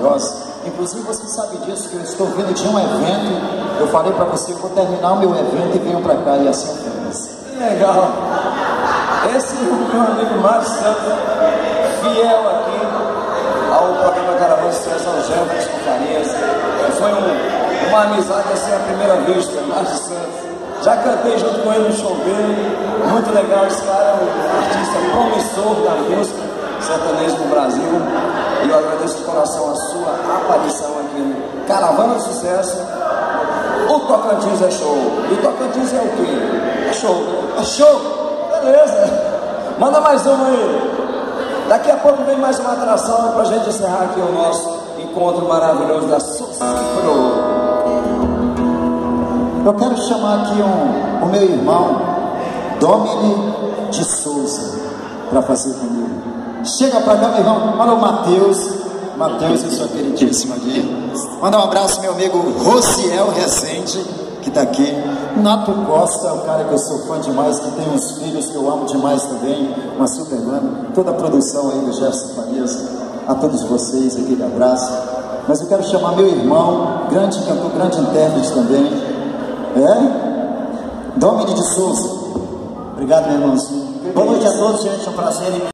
maravilhosa. Inclusive você sabe disso, que eu estou vindo de um evento. Eu falei para você, eu vou terminar o meu evento e venho para cá, e assim eu fiz. Que legal! Esse é o meu amigo Márcio Santos, fiel aqui ao programa Caravana de Sucesso, ao Jefferson Farias. Foi uma amizade assim à primeira vista, Márcio Santos. Já cantei junto com ele no show dele, muito legal. Esse cara é um artista promissor da música sertaneja no Brasil. E eu agradeço de coração a sua aparição aqui no Caravana de Sucesso. O Tocantins é show. E o Tocantins é o quê? É show, né? É show! Beleza! Manda mais uma aí. Daqui a pouco vem mais uma atração pra gente encerrar aqui o nosso encontro maravilhoso da Sucipro. Eu quero chamar aqui o meu irmão, Domini de Souza, para fazer comigo. Chega para cá, meu irmão. Alô, Matheus. Matheus e sua queridíssima aqui. Manda um abraço, meu amigo Rociel Rezende, que está aqui. Nato Costa, um cara que eu sou fã demais, que tem uns filhos que eu amo demais também. Uma super banda. Toda a produção aí do Jefferson Farias. A todos vocês, aquele abraço. Mas eu quero chamar meu irmão, grande cantor, grande intérprete também. Domini de Souza. Obrigado, meu irmãozinho. Boa noite a todos, gente. É um prazer.